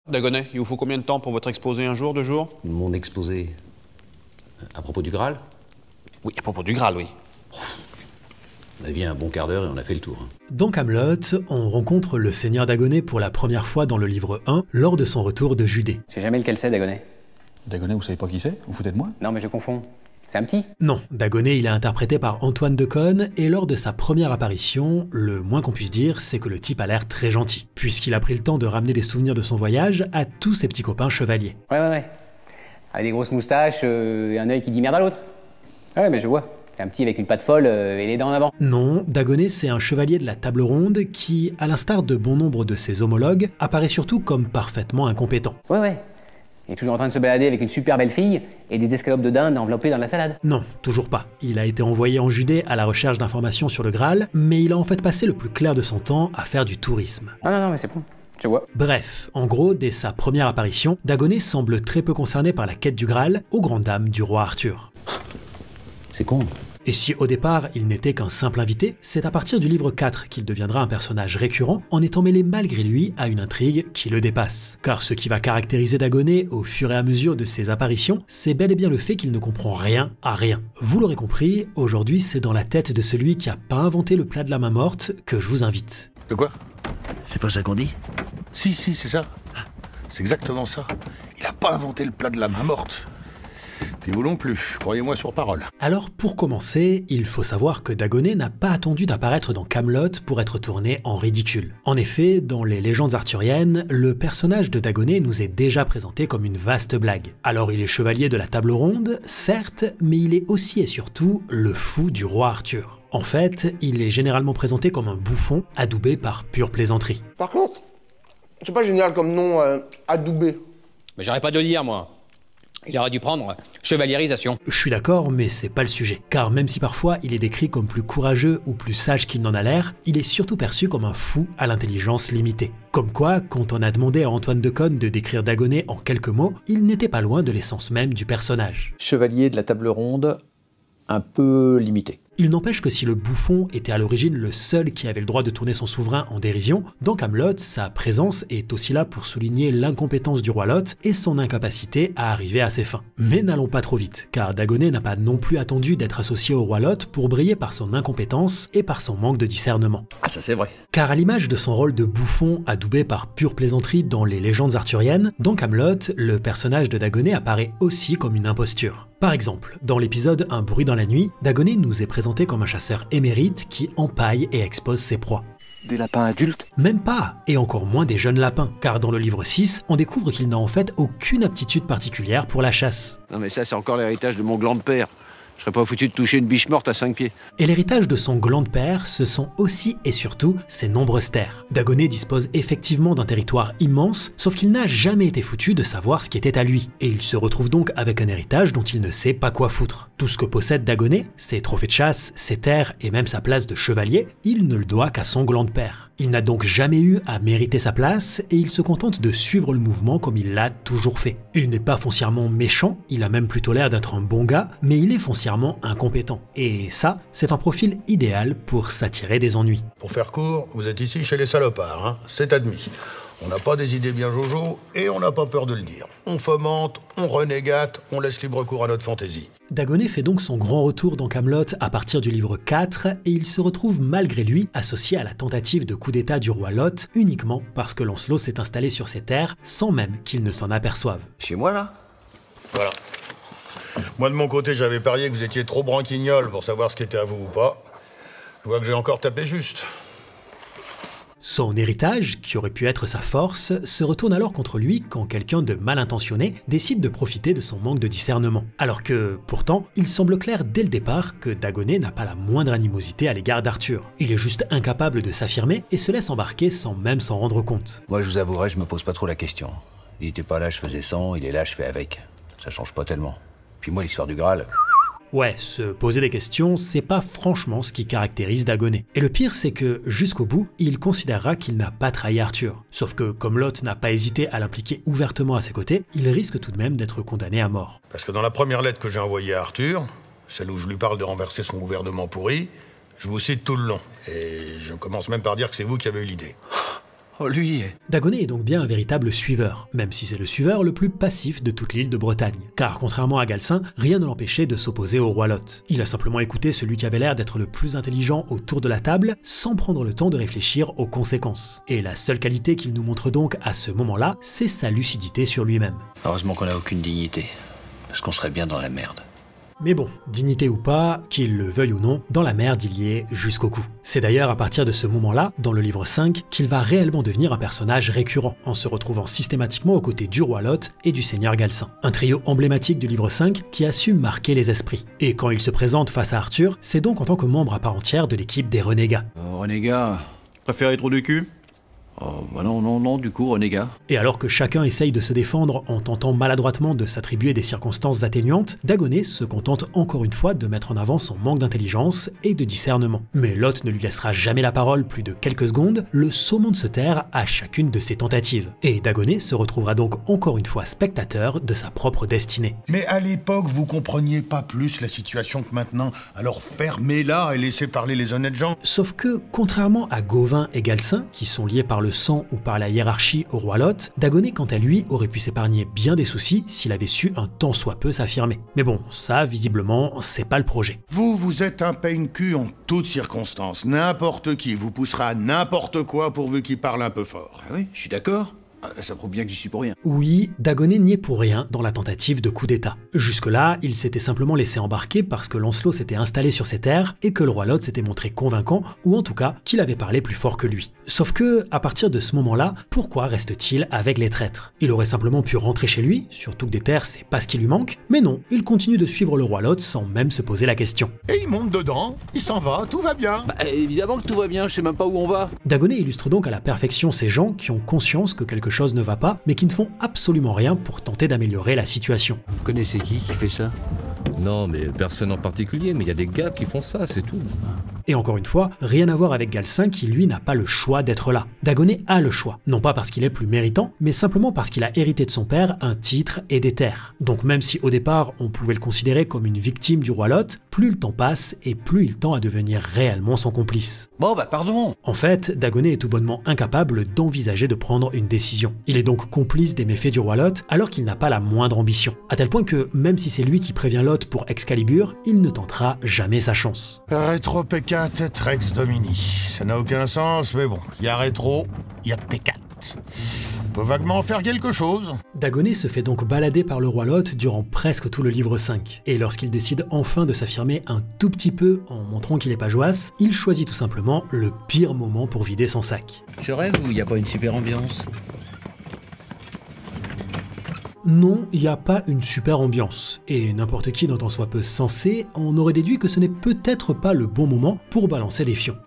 Dagonet, il vous faut combien de temps pour votre exposé? Un jour, 2 jours? Mon exposé... À propos du Graal? Oui, à propos du Graal, oui. On a vu un bon quart d'heure et on a fait le tour. Dans Kaamelott, on rencontre le seigneur Dagonet pour la première fois dans le livre 1, lors de son retour de Judée. Je sais jamais lequel c'est, Dagonet. Dagonet, vous savez pas qui c'est? Vous foutez de moi? Non, mais je confonds. C'est un petit? Non, Dagonet il est interprété par Antoine Decaune, et lors de sa première apparition, le moins qu'on puisse dire, c'est que le type a l'air très gentil, puisqu'il a pris le temps de ramener des souvenirs de son voyage à tous ses petits copains chevaliers. Ouais. Avec des grosses moustaches et un œil qui dit merde à l'autre. Ouais, mais je vois. C'est un petit avec une patte folle et les dents en avant. Non, Dagonet c'est un chevalier de la table ronde qui, à l'instar de bon nombre de ses homologues, apparaît surtout comme parfaitement incompétent. Ouais. Il est toujours en train de se balader avec une super belle fille et des escalopes de dinde enveloppées dans la salade. Non, toujours pas. Il a été envoyé en Judée à la recherche d'informations sur le Graal, mais il a en fait passé le plus clair de son temps à faire du tourisme. Non, mais c'est bon. Je vois. Bref, en gros, dès sa première apparition, Dagonet semble très peu concerné par la quête du Graal, aux grandes dames du roi Arthur. C'est con. Et si au départ il n'était qu'un simple invité, c'est à partir du livre 4 qu'il deviendra un personnage récurrent en étant mêlé malgré lui à une intrigue qui le dépasse. Car ce qui va caractériser Dagonet au fur et à mesure de ses apparitions, c'est bel et bien le fait qu'il ne comprend rien à rien. Vous l'aurez compris, aujourd'hui c'est dans la tête de celui qui a pas inventé le plat de la main morte que je vous invite. De quoi? C'est pas ça qu'on dit? Si, c'est ça. C'est exactement ça. Il a pas inventé le plat de la main morte. Puis vous non plus, croyez-moi sur parole. Alors pour commencer, il faut savoir que Dagonet n'a pas attendu d'apparaître dans Kaamelott pour être tourné en ridicule. En effet, dans les légendes arthuriennes, le personnage de Dagonet nous est déjà présenté comme une vaste blague. Alors il est chevalier de la table ronde, certes, mais il est aussi et surtout le fou du roi Arthur. En fait, il est généralement présenté comme un bouffon adoubé par pure plaisanterie. Par contre, c'est pas génial comme nom, adoubé. Mais j'arrête pas de le dire, moi. Il aurait dû prendre chevaliérisation. Je suis d'accord, mais c'est pas le sujet. Car même si parfois il est décrit comme plus courageux ou plus sage qu'il n'en a l'air, il est surtout perçu comme un fou à l'intelligence limitée. Comme quoi, quand on a demandé à Antoine Decaune de décrire Dagonet en quelques mots, il n'était pas loin de l'essence même du personnage. Chevalier de la table ronde, un peu limité. Il n'empêche que si le bouffon était à l'origine le seul qui avait le droit de tourner son souverain en dérision, dans Kaamelott, sa présence est aussi là pour souligner l'incompétence du roi Lot et son incapacité à arriver à ses fins. Mais n'allons pas trop vite, car Dagonet n'a pas non plus attendu d'être associé au roi Lot pour briller par son incompétence et par son manque de discernement. Ah, ça c'est vrai. Car à l'image de son rôle de bouffon adoubé par pure plaisanterie dans les légendes arthuriennes, dans Kaamelott, le personnage de Dagonet apparaît aussi comme une imposture. Par exemple, dans l'épisode Un bruit dans la nuit, Dagonet nous est présenté comme un chasseur émérite qui empaille et expose ses proies. Des lapins adultes? Même pas, et encore moins des jeunes lapins, car dans le livre 6, on découvre qu'il n'a en fait aucune aptitude particulière pour la chasse. Non mais ça c'est encore l'héritage de mon gland de père. Je serais pas foutu de toucher une biche morte à 5 pieds. Et l'héritage de son gland de père, ce sont aussi et surtout ses nombreuses terres. Dagonet dispose effectivement d'un territoire immense, sauf qu'il n'a jamais été foutu de savoir ce qui était à lui. Et il se retrouve donc avec un héritage dont il ne sait pas quoi foutre. Tout ce que possède Dagonet, ses trophées de chasse, ses terres et même sa place de chevalier, il ne le doit qu'à son gland de père. Il n'a donc jamais eu à mériter sa place et il se contente de suivre le mouvement comme il l'a toujours fait. Il n'est pas foncièrement méchant, il a même plutôt l'air d'être un bon gars, mais il est foncièrement incompétent. Et ça, c'est un profil idéal pour s'attirer des ennuis. Pour faire court, vous êtes ici chez les salopards, hein, c'est admis. On n'a pas des idées bien jojo et on n'a pas peur de le dire. On fomente, on renégate, on laisse libre cours à notre fantaisie. Dagonet fait donc son grand retour dans Kaamelott à partir du livre 4 et il se retrouve malgré lui associé à la tentative de coup d'état du roi Lot uniquement parce que Lancelot s'est installé sur ses terres sans même qu'il ne s'en aperçoive. Chez moi, là? Voilà. Moi, de mon côté, j'avais parié que vous étiez trop branquignol pour savoir ce qui était à vous ou pas. Je vois que j'ai encore tapé juste. Son héritage, qui aurait pu être sa force, se retourne alors contre lui quand quelqu'un de mal intentionné décide de profiter de son manque de discernement. Alors que, pourtant, il semble clair dès le départ que Dagonet n'a pas la moindre animosité à l'égard d'Arthur. Il est juste incapable de s'affirmer et se laisse embarquer sans même s'en rendre compte. Moi, je vous avouerai, je me pose pas trop la question. Il était pas là, je faisais sans, il est là, je fais avec. Ça change pas tellement. Puis moi, l'histoire du Graal... Ouais, se poser des questions, c'est pas franchement ce qui caractérise Dagonet. Et le pire, c'est que, jusqu'au bout, il considérera qu'il n'a pas trahi Arthur. Sauf que, comme Lot n'a pas hésité à l'impliquer ouvertement à ses côtés, il risque tout de même d'être condamné à mort. Parce que dans la première lettre que j'ai envoyée à Arthur, celle où je lui parle de renverser son gouvernement pourri, je vous cite tout le long. Et je commence même par dire que c'est vous qui avez eu l'idée. Oh, lui. Dagonet est donc bien un véritable suiveur, même si c'est le suiveur le plus passif de toute l'île de Bretagne. Car contrairement à Galcin, rien ne l'empêchait de s'opposer au roi Lot. Il a simplement écouté celui qui avait l'air d'être le plus intelligent autour de la table, sans prendre le temps de réfléchir aux conséquences. Et la seule qualité qu'il nous montre donc à ce moment-là, c'est sa lucidité sur lui-même. Heureusement qu'on n'a aucune dignité, parce qu'on serait bien dans la merde. Mais bon, dignité ou pas, qu'il le veuille ou non, dans la merde il y est jusqu'au cou. C'est d'ailleurs à partir de ce moment-là, dans le livre 5, qu'il va réellement devenir un personnage récurrent, en se retrouvant systématiquement aux côtés du roi Lot et du seigneur Galcin. Un trio emblématique du livre 5 qui a su marquer les esprits. Et quand il se présente face à Arthur, c'est donc en tant que membre à part entière de l'équipe des renégats. Renégat... Préférez trou du cul? Oh, bah non, du coup, renégat. Et alors que chacun essaye de se défendre en tentant maladroitement de s'attribuer des circonstances atténuantes, Dagonet se contente encore une fois de mettre en avant son manque d'intelligence et de discernement. Mais Lot ne lui laissera jamais la parole plus de quelques secondes, le saumon de se taire à chacune de ses tentatives. Et Dagonet se retrouvera donc encore une fois spectateur de sa propre destinée. Mais à l'époque, vous compreniez pas plus la situation que maintenant, alors fermez-la et laissez parler les honnêtes gens. Sauf que, contrairement à Gauvin et Galcin, qui sont liés par le sang ou par la hiérarchie au roi Lot, Dagonet quant à lui aurait pu s'épargner bien des soucis s'il avait su un tant soit peu s'affirmer. Mais bon, ça visiblement c'est pas le projet. Vous êtes un peigne-cul en toutes circonstances. N'importe qui vous poussera à n'importe quoi pourvu qu'il parle un peu fort. Ah oui, je suis d'accord. Ça prouve bien que j'y suis pour rien. Oui, Dagonet n'y est pour rien dans la tentative de coup d'état. Jusque-là, il s'était simplement laissé embarquer parce que Lancelot s'était installé sur ses terres et que le roi Lot s'était montré convaincant, ou en tout cas qu'il avait parlé plus fort que lui. Sauf que, à partir de ce moment-là, pourquoi reste-t-il avec les traîtres? Il aurait simplement pu rentrer chez lui, surtout que des terres c'est pas ce qui lui manque, mais non, il continue de suivre le roi Lot sans même se poser la question. Et il monte dedans, il s'en va, tout va bien. Bah évidemment que tout va bien, je sais même pas où on va. Dagonet illustre donc à la perfection ces gens qui ont conscience que quelque chose ne va pas, mais qui ne font absolument rien pour tenter d'améliorer la situation. Vous connaissez qui fait ça? Non, mais personne en particulier, mais il y a des gars qui font ça, c'est tout. Et encore une fois, rien à voir avec Galcin qui lui n'a pas le choix d'être là. Dagonet a le choix, non pas parce qu'il est plus méritant, mais simplement parce qu'il a hérité de son père un titre et des terres. Donc même si au départ on pouvait le considérer comme une victime du roi Lot, plus le temps passe et plus il tend à devenir réellement son complice. Bon bah pardon. En fait, Dagonet est tout bonnement incapable d'envisager de prendre une décision. Il est donc complice des méfaits du roi Lot alors qu'il n'a pas la moindre ambition. À tel point que même si c'est lui qui prévient Lot pour Excalibur, il ne tentera jamais sa chance. Rétro P4 et Rex Domini. Ça n'a aucun sens, mais bon, il y a rétro, il y a P4. On peut vaguement en faire quelque chose. Dagonet se fait donc balader par le roi Lot durant presque tout le livre 5. Et lorsqu'il décide enfin de s'affirmer un tout petit peu en montrant qu'il est pas joasse, il choisit tout simplement le pire moment pour vider son sac. Je rêve ou il n'y a pas une super ambiance? Non, il n'y a pas une super ambiance. Et n'importe qui dont on soit peu sensé en aurait déduit que ce n'est peut-être pas le bon moment pour balancer des fions.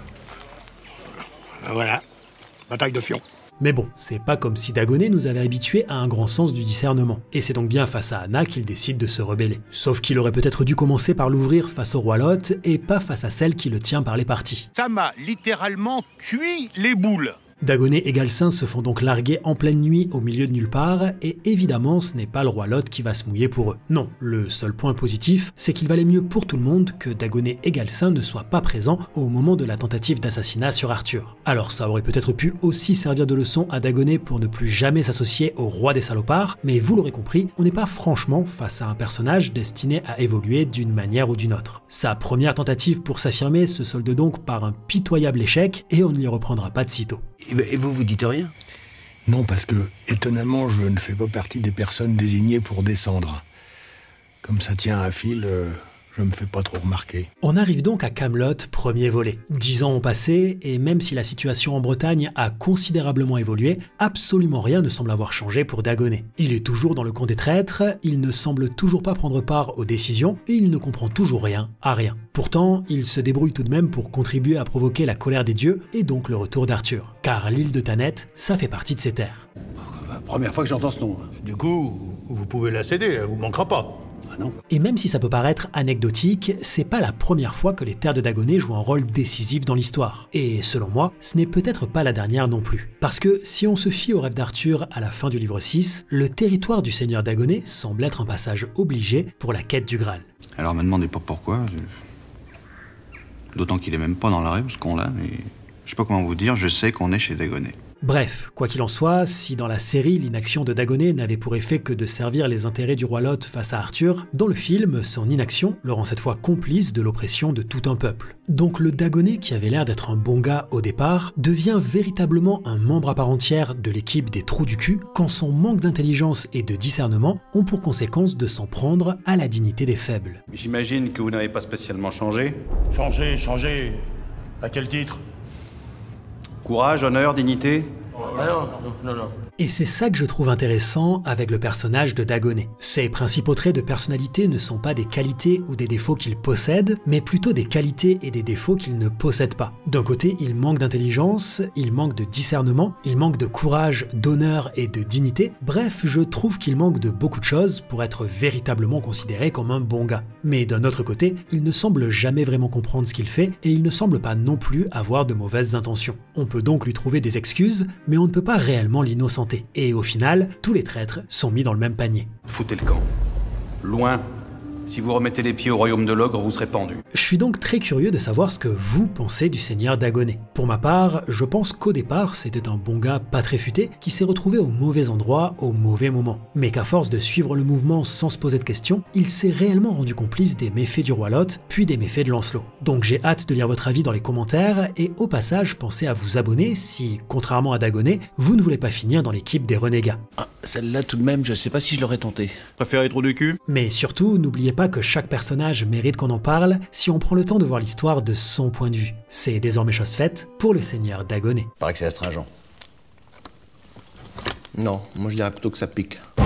Voilà, bataille de fions. Mais bon, c'est pas comme si Dagonet nous avait habitués à un grand sens du discernement. Et c'est donc bien face à Anna qu'il décide de se rebeller. Sauf qu'il aurait peut-être dû commencer par l'ouvrir face au roi Lot et pas face à celle qui le tient par les parties. Ça m'a littéralement cuit les boules. Dagonet et Galcin se font donc larguer en pleine nuit au milieu de nulle part, et évidemment ce n'est pas le roi Lot qui va se mouiller pour eux. Non, le seul point positif, c'est qu'il valait mieux pour tout le monde que Dagonet et Galcin ne soient pas présents au moment de la tentative d'assassinat sur Arthur. Alors ça aurait peut-être pu aussi servir de leçon à Dagonet pour ne plus jamais s'associer au roi des salopards, mais vous l'aurez compris, on n'est pas franchement face à un personnage destiné à évoluer d'une manière ou d'une autre. Sa première tentative pour s'affirmer se solde donc par un pitoyable échec, et on ne lui reprendra pas de sitôt. Et vous dites rien? Non, parce que, étonnamment, je ne fais pas partie des personnes désignées pour descendre. Comme ça tient à fil, je me fais pas trop remarquer. On arrive donc à Camelot, premier volet. 10 ans ont passé, et même si la situation en Bretagne a considérablement évolué, absolument rien ne semble avoir changé pour Dagonet. Il est toujours dans le camp des traîtres, il ne semble toujours pas prendre part aux décisions, et il ne comprend toujours rien à rien. Pourtant, il se débrouille tout de même pour contribuer à provoquer la colère des dieux, et donc le retour d'Arthur. Car l'île de Thanet, ça fait partie de ses terres. Première fois que j'entends ce nom. Du coup, vous pouvez la céder, elle vous manquera pas. Non. Et même si ça peut paraître anecdotique, c'est pas la première fois que les terres de Dagonet jouent un rôle décisif dans l'histoire. Et selon moi, ce n'est peut-être pas la dernière non plus. Parce que si on se fie au rêve d'Arthur à la fin du livre 6, le territoire du seigneur Dagonet semble être un passage obligé pour la quête du Graal. Alors me demandez pas pourquoi. D'autant qu'il est même pas dans le rêve, ce qu'on l'a, mais je sais pas comment vous dire, je sais qu'on est chez Dagonet. Bref, quoi qu'il en soit, si dans la série l'inaction de Dagonet n'avait pour effet que de servir les intérêts du roi Lot face à Arthur, dans le film, son inaction le rend cette fois complice de l'oppression de tout un peuple. Donc le Dagonet, qui avait l'air d'être un bon gars au départ, devient véritablement un membre à part entière de l'équipe des trous du cul quand son manque d'intelligence et de discernement ont pour conséquence de s'en prendre à la dignité des faibles. J'imagine que vous n'avez pas spécialement changé. Changé. À quel titre? Courage, honneur, dignité. Non. Et c'est ça que je trouve intéressant avec le personnage de Dagonet. Ses principaux traits de personnalité ne sont pas des qualités ou des défauts qu'il possède, mais plutôt des qualités et des défauts qu'il ne possède pas. D'un côté, il manque d'intelligence, il manque de discernement, il manque de courage, d'honneur et de dignité. Bref, je trouve qu'il manque de beaucoup de choses pour être véritablement considéré comme un bon gars. Mais d'un autre côté, il ne semble jamais vraiment comprendre ce qu'il fait et il ne semble pas non plus avoir de mauvaises intentions. On peut donc lui trouver des excuses, mais on ne peut pas réellement l'innocenter. Et au final, tous les traîtres sont mis dans le même panier. Foutez le camp. Loin. Si vous remettez les pieds au royaume de l'ogre, vous serez pendu. Je suis donc très curieux de savoir ce que vous pensez du seigneur Dagonet. Pour ma part, je pense qu'au départ, c'était un bon gars pas très futé qui s'est retrouvé au mauvais endroit au mauvais moment. Mais qu'à force de suivre le mouvement sans se poser de questions, il s'est réellement rendu complice des méfaits du roi Lot, puis des méfaits de Lancelot. Donc j'ai hâte de lire votre avis dans les commentaires, et au passage, pensez à vous abonner si, contrairement à Dagonet, vous ne voulez pas finir dans l'équipe des renégats. Ah, celle-là tout de même, je sais pas si je l'aurais tenté. Préférez trou du cul? Mais surtout, n'oubliez pas que chaque personnage mérite qu'on en parle si on prend le temps de voir l'histoire de son point de vue. C'est désormais chose faite pour le seigneur Dagonet. Paraît que c'est astringent. Non, moi je dirais plutôt que ça pique.